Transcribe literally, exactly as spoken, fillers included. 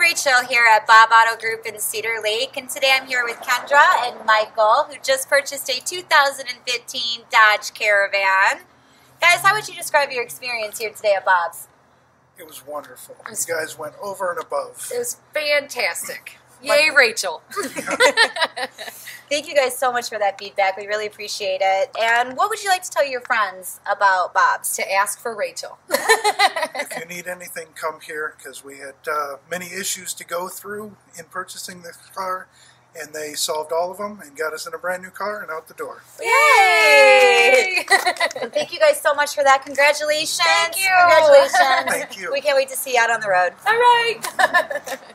Rachel here at Bob Auto Group in Cedar Lake, and today I'm here with Kendra and Michael, who just purchased a two thousand fifteen Dodge Caravan. Guys, how would you describe your experience here today at Bob's? It was wonderful. You guys went over and above. It was fantastic. Yay, Rachel. Thank you guys so much for that feedback. We really appreciate it. And what would you like to tell your friends about Bob's? To ask for Rachel. If you need anything, come here, because we had uh, many issues to go through in purchasing this car, and they solved all of them and got us in a brand new car and out the door. Yay! Thank you guys so much for that. Congratulations. Thank you. Congratulations. Thank you. We can't wait to see you out on the road. All right.